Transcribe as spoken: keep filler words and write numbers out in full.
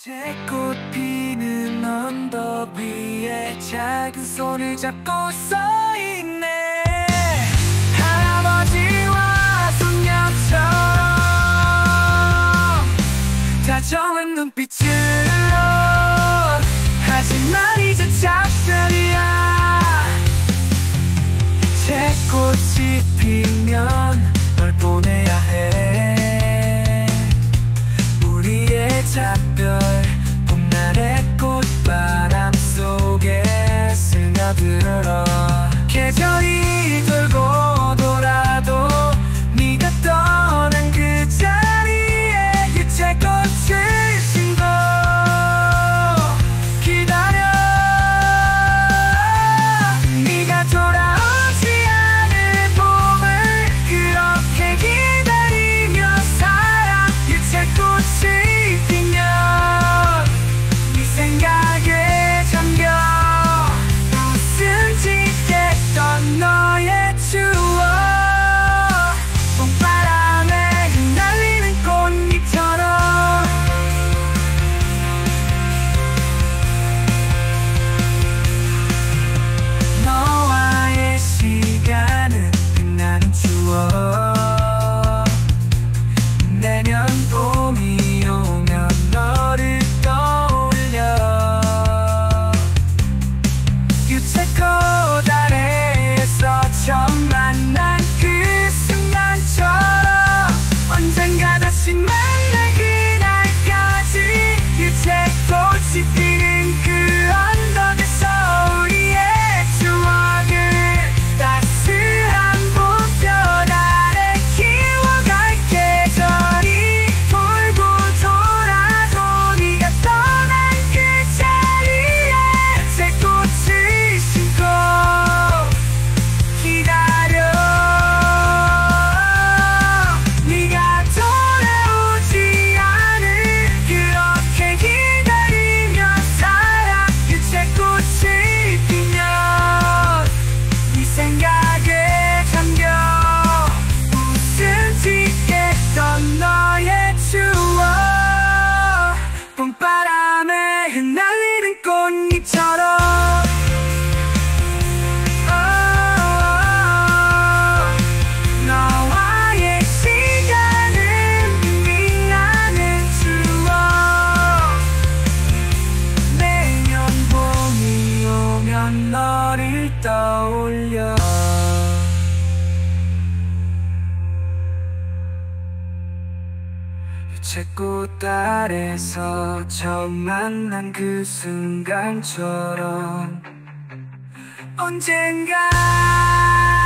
유채꽃 피는 언덕 위에 작은 손을 잡고 서있네. 할아버지와 손녀처럼 다정한 눈빛으로 하지만 이제 작별이야. 채꽃이 피면 널 보내야 해. 우리의 작별 봄날의 꽃바람 속에 스며들어. 계절이 돌고 돌아도 네가 떠난 그 자리에 유채꽃을 신고 기다려. 네가 돌아오지 않을 봄을 그렇게 기다리며 살아. 유채꽃이 피면 네 생각에 잠겨 웃음짓게 했던 너의 추억. 봄바람에 흩날리는 꽃잎처럼 너와의 시간은 빛나는 추억. 내년 봄이 오면 너를 떠올려. 유채꽃 아래에서 처음 만난 그 순간처럼 언젠가 다시 만날 그날까지. 유채꽃이 피는 그 언덕에서 우리의 추억을 따스한 봄볕 아래 키워갈게. 계절이 돌고 돌아도 네가 떠난 그 자리에 유채꽃을 신고 기다려. 네가 돌아오지 않을 그렇게 기다리며 살아. 유채꽃을 피면 네 생각에 잠겨 웃음짓게 했던 너의 추억. 봄바람에 흩날리는 꽃잎처럼 너와의 시간은 빛나는 추억. 내년 봄이 오면 너를 떠올려. 유채꽃 아래서 처음 만난 그 순간처럼 언젠가